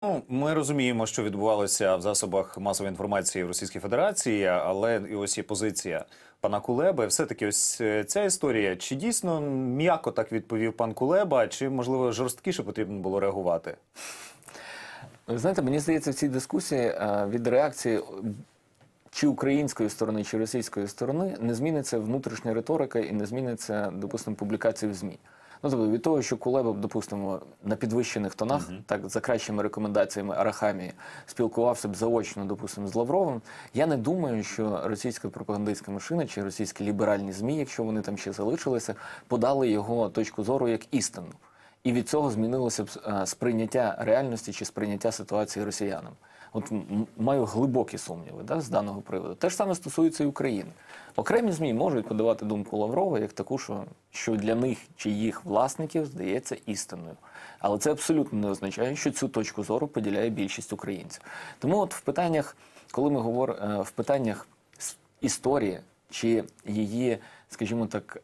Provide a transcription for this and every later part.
Ну, ми розуміємо, що відбувалося в засобах масової інформації в Російській Федерації, але і ось є позиція пана Кулеби. Все-таки ось ця історія, чи дійсно м'яко так відповів пан Кулеба, чи, можливо, жорсткіше потрібно було реагувати? Ви знаєте, мені здається, в цій дискусії від реакції чи української сторони, чи російської сторони не зміниться внутрішня риторика і не зміниться, допустимо, публікації в ЗМІ. Ну, тобто від того, що Кулеба, допустимо, на підвищених тонах, так, за кращими рекомендаціями Арахамії, спілкувався б заочно, допустимо, з Лавровим, я не думаю, що російська пропагандистська машина чи російські ліберальні ЗМІ, якщо вони там ще залишилися, подали його точку зору як істину. І від цього змінилося б сприйняття реальності чи сприйняття ситуації росіянам. От маю глибокі сумніви, да, з даного приводу. Те ж саме стосується і України. Окремі ЗМІ можуть подавати думку Лаврова як таку, що для них чи їх власників здається істинною. Але це абсолютно не означає, що цю точку зору поділяє більшість українців. Тому от в питаннях, коли ми говоримо, в питаннях історії чи її, скажімо так,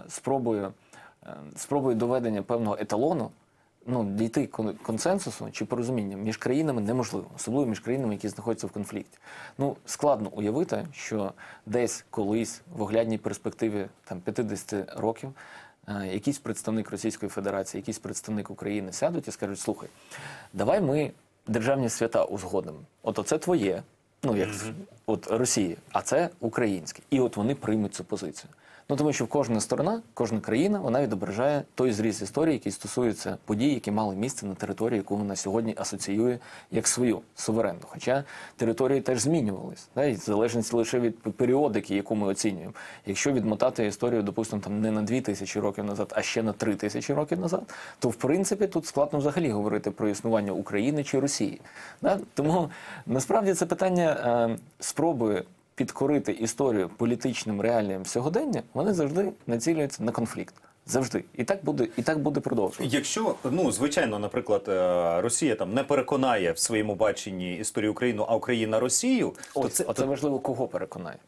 спробою доведення певного еталону, дійти консенсусу чи порозуміння між країнами неможливо, особливо між країнами, які знаходяться в конфлікті. Складно уявити, що десь колись в оглядній перспективі 50 років якийсь представник Російської Федерації, якийсь представник України сядуть і скажуть: слухай, давай ми державні свята узгодимо. От оце твоє, як от Росії, а це українське. І от вони приймуть цю позицію. Тому що кожна сторона, кожна країна, вона відображає той зріз історії, який стосується подій, які мали місце на території, яку вона сьогодні асоціює як свою, суверенну. Хоча території теж змінювались, да, і в залежності лише від періодики, яку ми оцінюємо. Якщо відмотати історію, допустимо, не на 2000 років назад, а ще на 3000 років назад, то в принципі тут складно взагалі говорити про існування України чи Росії. Да? Тому насправді це питання спроби підкорити історію політичним реаліям сьогодення, вони завжди націлюються на конфлікт. Завжди. І так буде продовжуватися. Якщо, звичайно, наприклад, Росія там не переконає в своєму баченні історію України, а Україна Росію, то це важливо, кого переконає.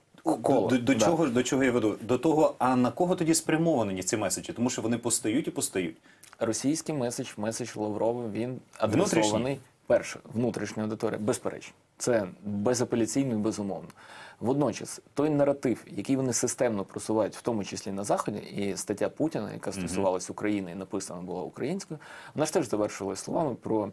До чого я веду? До того, а на кого тоді спрямовані ці меседжі? Тому що вони постають і постають. Російський меседж Лаврова, він адресований, перше, внутрішня аудиторія, безперечно. Це безапеляційно і безумовно. Водночас, той наратив, який вони системно просувають, в тому числі на Заході, і стаття Путіна, яка стосувалась України і написана була українською, вона ж теж завершилась словами,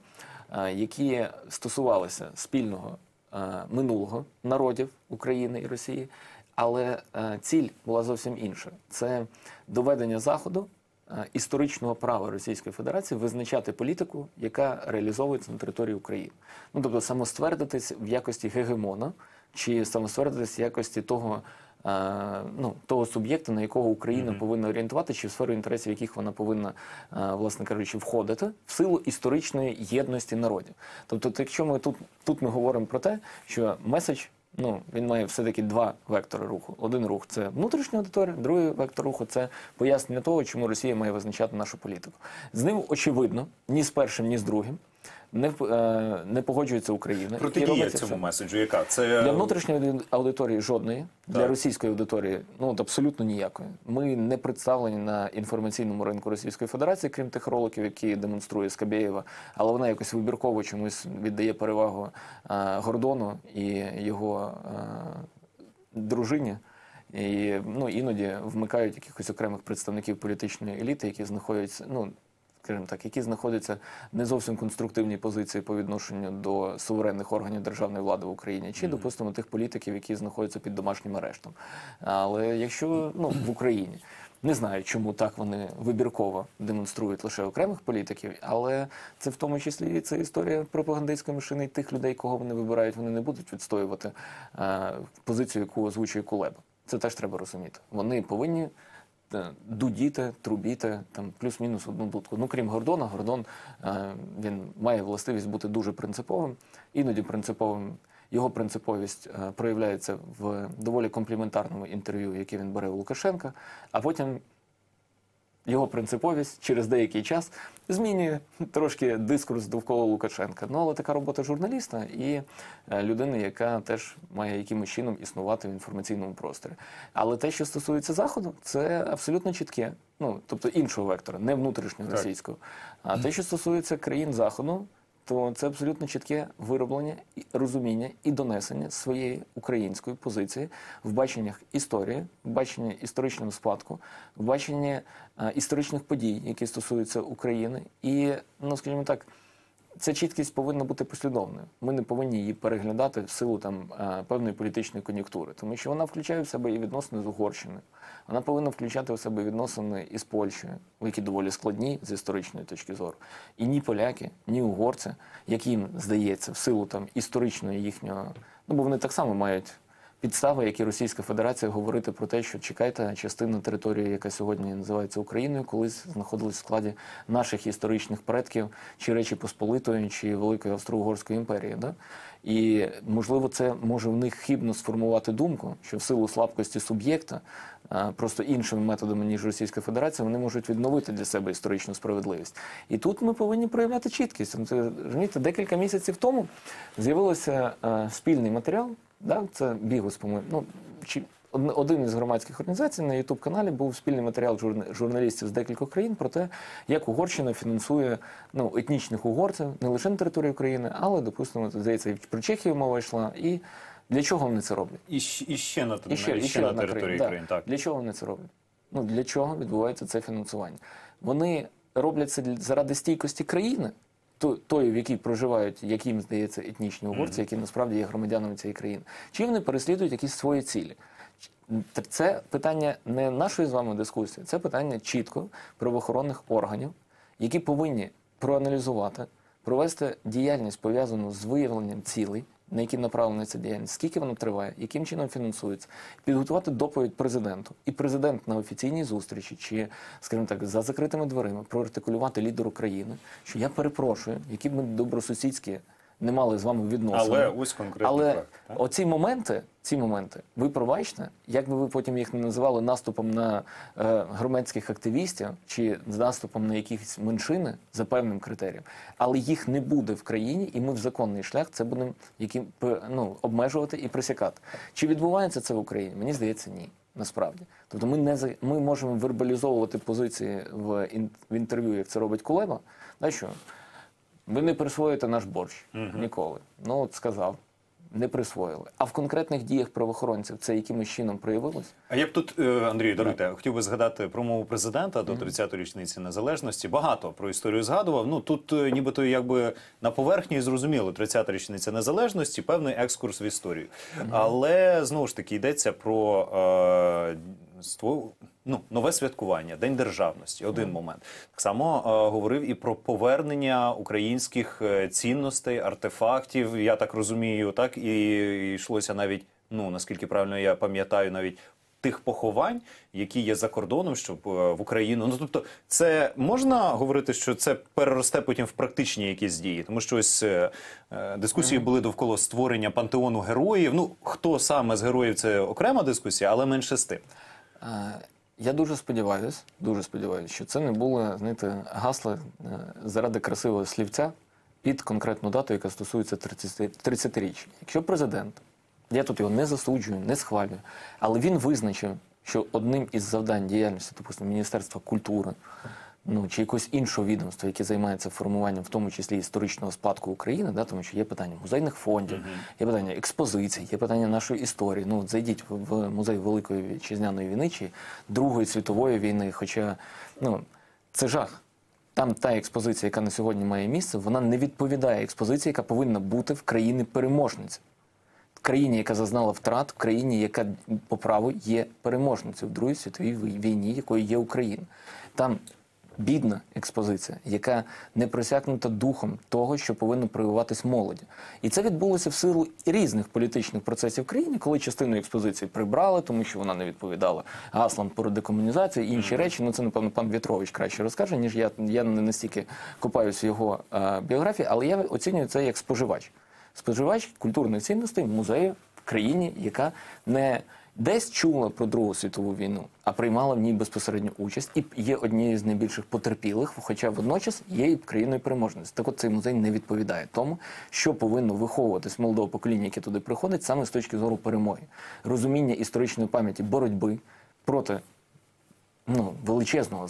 які стосувалися спільного минулого народів України і Росії, але ціль була зовсім інша. Це доведення Заходу історичного права Російської Федерації визначати політику, яка реалізовується на території України. Тобто самоствердитись в якості гегемона, чи самоствердитись в якості того суб'єкта, на якого Україна повинна орієнтувати, чи в сферу інтересів яких вона повинна, власне кажучи, входити, в силу історичної єдності народів. Тобто, якщо ми тут ми говоримо про те, що меседж, він має все-таки два вектори руху. Один рух – це внутрішня аудиторія, другий вектор руху – це пояснення того, чому Росія має визначати нашу політику. З ним, очевидно, ні з першим, ні з другим не погоджується Україна. Протидія цьому меседжу яка? Це... Для внутрішньої аудиторії жодної, для російської аудиторії абсолютно ніякої. Ми не представлені на інформаційному ринку Російської Федерації, крім тих роликів, які демонструє Скабєєва, але вона якось вибірково чомусь віддає перевагу Гордону і його дружині. І іноді вмикають якихось окремих представників політичної еліти, які знаходяться, які знаходяться не зовсім в конструктивній позиції по відношенню до суверенних органів державної влади в Україні, чи, допустимо, тих політиків, які знаходяться під домашнім арештом. Але якщо в Україні, не знаю, чому так вони вибірково демонструють лише окремих політиків, але це в тому числі це історія пропагандистської машини і тих людей, кого вони вибирають, вони не будуть відстоювати позицію, яку озвучує Кулеба. Це теж треба розуміти. Вони повинні дудіти, трубіти, плюс-мінус одну дудку. Крім Гордона, Гордон, він має властивість бути дуже принциповим, іноді принциповим. Його принциповість проявляється в доволі компліментарному інтерв'ю, яке він бере у Лукашенка, а потім його принциповість через деякий час змінює трошки дискурс довкола Лукашенка. Але така робота журналіста і людини, яка теж має якимось чином існувати в інформаційному просторі. Але те, що стосується Заходу, це абсолютно чітке. Тобто іншого вектора, не внутрішнього російського. А те, що стосується країн Заходу, то це абсолютно чітке вироблення, розуміння і донесення своєї української позиції в баченнях історії, в баченні історичного спадку, в баченні історичних подій, які стосуються України. І, ну, скажімо так, ця чіткість повинна бути послідовною. Ми не повинні її переглядати в силу певної політичної кон'юнктури, тому що вона включає в себе і відносини з Угорщиною. Вона повинна включати в себе відносини із Польщею, які доволі складні з історичної точки зору. І ні поляки, ні угорці, як їм здається, в силу історичної їхнього, ну бо вони так само мають підстави, як і Російська Федерація, говорити про те, що чекайте, частина території, яка сьогодні називається Україною, колись знаходилась в складі наших історичних предків, чи Речі Посполитої, чи Великої Австро-Угорської імперії. Да? І, можливо, це може в них хибно сформувати думку, що в силу слабкості суб'єкта, просто іншими методами, ніж Російська Федерація, вони можуть відновити для себе історичну справедливість. І тут ми повинні проявляти чіткість. Розумієте, декілька місяців тому з'явився спільний матеріал, да? Це Бігус, по-моєму, один із громадських організацій на YouTube-каналі був спільний матеріал журналістів з декількох країн про те, як Угорщина фінансує етнічних угорців не лише на території України, але, допустимо, здається, і про Чехію мова йшла. І для чого вони це роблять? І ще на території країн. Так. Для чого вони це роблять? Ну, для чого відбувається це фінансування? Вони роблять це заради стійкості країни, тої, в якій проживають, як їм здається, етнічні угорці, які насправді є громадянами цієї країни. Чи вони переслідують якісь свої цілі? Це питання не нашої з вами дискусії, це питання чітко правоохоронних органів, які повинні проаналізувати, провести діяльність, пов'язану з виявленням цілей, на які направлена ця діяльність, скільки вона триває, яким чином фінансується, підготувати доповідь президенту. І президент на офіційній зустрічі, чи, скажімо так, за закритими дверима, проартикулювати лідеру країни, що я перепрошую, які б ми добросусідські не мали з вами відносини. Але ось конкретний факт. Так? Оці моменти, ви пробачте, як би ви потім їх не називали наступом на громадських активістів чи наступом на якісь меншини за певним критерієм, але їх не буде в країні, і ми в законний шлях це будемо обмежувати і пресікати. Чи відбувається це в Україні? Мені здається, ні. Насправді. Тобто ми можемо вербалізовувати позиції в інтерв'ю, як це робить Кулеба, що ви не присвоїте наш борщ. Ніколи. Ну, от сказав. Не присвоїли. А в конкретних діях правоохоронців це якимось чином проявилось? А я б тут, Андрію, даруйте, хотів би згадати промову президента до 30-ї річниці Незалежності. Багато про історію згадував. Ну, тут нібито якби на поверхні зрозуміло, 30-та річниця Незалежності, певний екскурс в історію. Але, знову ж таки, йдеться про нове святкування, День Державності, один момент. Так само говорив і про повернення українських цінностей, артефактів, я так розумію, так, і йшлося навіть, наскільки правильно я пам'ятаю, навіть тих поховань, які є за кордоном, щоб в Україну. Ну, тобто, це можна говорити, що це переросте потім в практичні якісь дії? Тому що ось дискусії були довкола створення пантеону героїв. Ну, хто саме з героїв – це окрема дискусія, але менше з тим. Я дуже сподіваюся, що це не було, знаєте, гасла заради красивого слівця під конкретну дату, яка стосується 30-річчя. Якщо президент, я тут його не засуджую, не схвалюю, але він визначив, що одним із завдань діяльності, допустимо, Міністерства культури, чи якогось іншого відомства, яке займається формуванням, в тому числі історичного спадку України, тому що є питання музейних фондів, є питання експозицій, є питання нашої історії. Ну, зайдіть в музей Великої Вітчизняної війни чи Другої світової війни, хоча, це жах. Там та експозиція, яка на сьогодні має місце, вона не відповідає експозиції, яка повинна бути в країни-переможниці. В країні, яка зазнала втрат, в країні, яка по праву є переможницею в Другій світовій війні, якою є Україна. Там бідна експозиція, яка не просякнута духом того, що повинно прививатись молоді. І це відбулося в силу різних політичних процесів в країні, коли частину експозиції прибрали, тому що вона не відповідала гаслам про декомунізацію і інші речі. Це, напевно, пан В'ятрович краще розкаже, ніж я. Я не настільки копаюсь в його біографії, але я оцінюю це як споживач. Споживач культурних цінностей музею в країні, яка не десь чула про Другу світову війну, а приймала в ній безпосередню участь і є однією з найбільших потерпілих, хоча водночас є і країною-переможницею. Так от цей музей не відповідає тому, що повинно виховуватись молодого покоління, яке туди приходить, саме з точки зору перемоги. Розуміння історичної пам'яті, боротьби проти величезного зла.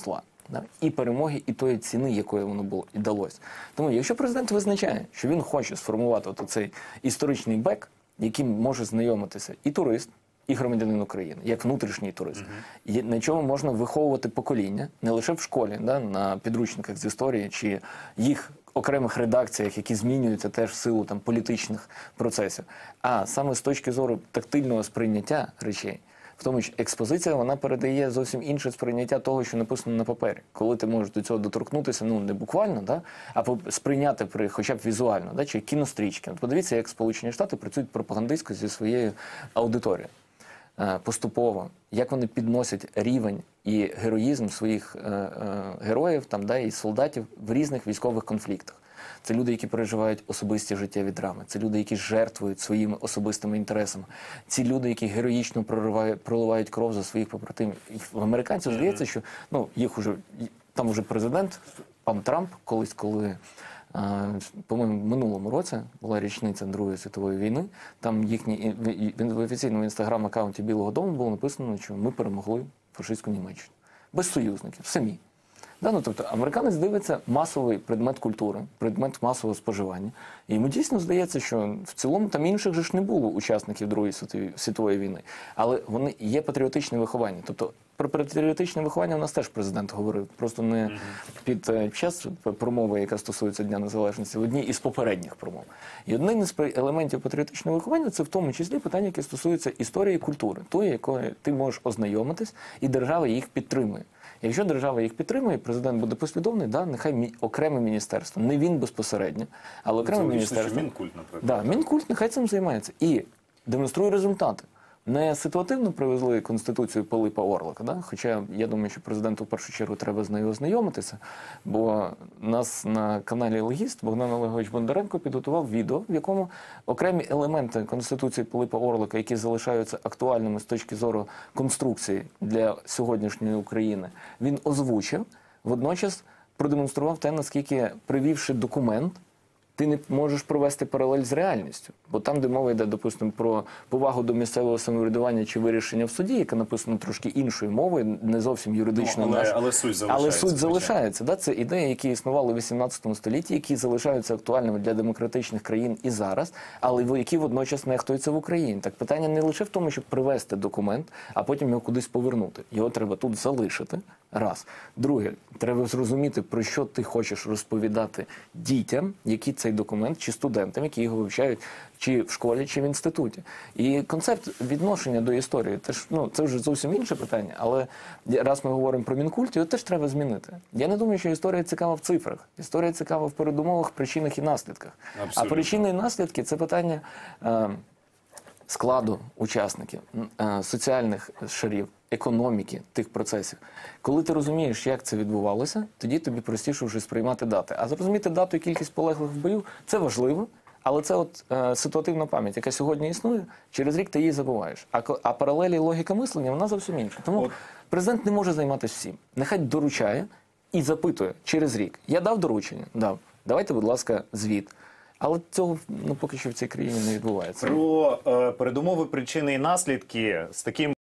Да? І перемоги, і тої ціни, якою воно було, і далось. Тому якщо президент визначає, що він хоче сформувати от цей історичний бек, яким може знайомитися і турист, і громадянин України, як внутрішній турист, і на чому можна виховувати покоління, не лише в школі, да, на підручниках з історії, чи їх окремих редакціях, які змінюються теж в силу там, політичних процесів, а саме з точки зору тактильного сприйняття речей. В тому, що експозиція, вона передає зовсім інше сприйняття того, що написано на папері. Коли ти можеш до цього доторкнутися, ну, не буквально, да, а сприйняти хоча б візуально, да, чи кінострічки. От подивіться, як Сполучені Штати працюють пропагандистсько зі своєю аудиторією. Поступово, як вони підносять рівень і героїзм своїх героїв там, да, і солдатів в різних військових конфліктах. Це люди, які переживають особисті життєві драми. Це люди, які жертвують своїми особистими інтересами. Ці люди, які героїчно проливають кров за своїх побратимів. І в американців здається, що ну, їх уже, там уже президент, пан Трамп, колись, коли, по-моєму, в минулому році була річниця Другої світової війни, там в офіційному інстаграм-аккаунті Білого дому було написано, що ми перемогли фашистську Німеччину. Без союзників, самі. Да, ну, тобто, американець дивиться масовий предмет культури, предмет масового споживання. І йому дійсно здається, що в цілому там інших же ж не було учасників Другої світової війни. Але вони є патріотичне виховання. Тобто про патріотичне виховання у нас теж президент говорив. Просто не під час промови, яка стосується Дня Незалежності, в одній із попередніх промов. І одним із елементів патріотичного виховання – це в тому числі питання, яке стосується історії і культури. Тої, якою ти можеш ознайомитись, і держава їх підтримує. Якщо держава їх підтримує, президент буде послідовний, да, нехай окреме міністерство, не він безпосередньо, але окреме міністерство. Мінкульт, наприклад. Да, Мінкульт нехай цим займається і демонструє результати. Не ситуативно привезли Конституцію Пилипа Орлика, да? Хоча я думаю, що президенту в першу чергу треба з нею ознайомитися, бо нас на каналі «Легіст» Богдан Олегович Бондаренко підготував відео, в якому окремі елементи Конституції Пилипа Орлика, які залишаються актуальними з точки зору конструкції для сьогоднішньої України, він озвучив, водночас продемонстрував те, наскільки, привівши документ, ти не можеш провести паралель з реальністю. Бо там, де мова йде, допустимо, про повагу до місцевого самоврядування чи вирішення в суді, яке написано трошки іншою мовою, не зовсім юридично. Але суть залишається. Але суть залишається. Да? Це ідеї, які існували в 18 столітті, які залишаються актуальними для демократичних країн і зараз, але які водночас нехтуються в Україні. Так питання не лише в тому, щоб привести документ, а потім його кудись повернути. Його треба тут залишити. Раз. Друге, треба зрозуміти, про що ти хочеш розповідати дітям, які цей документ, чи студентам, які його вивчають, чи в школі, чи в інституті. І концепт відношення до історії, теж, ну, це вже зовсім інше питання, але раз ми говоримо про Мінкульт, його теж треба змінити. Я не думаю, що історія цікава в цифрах. Історія цікава в передумовах, причинах і наслідках. Абсолютно. А причини і наслідки – це питання складу учасників, соціальних шарів, економіки тих процесів. Коли ти розумієш, як це відбувалося, тоді тобі простіше вже сприймати дати. А зрозуміти дату і кількість полеглих в бою – це важливо, але це от ситуативна пам'ять, яка сьогодні існує, через рік ти її забуваєш. А паралелі і логіка мислення, вона зовсім інша. Тому президент не може займатися всім. Нехай доручає і запитує через рік. Я дав доручення? Дав. Давайте, будь ласка, звіт. Але цього поки що в цій країні не відбувається. Про передумови, причини і наслідки з таким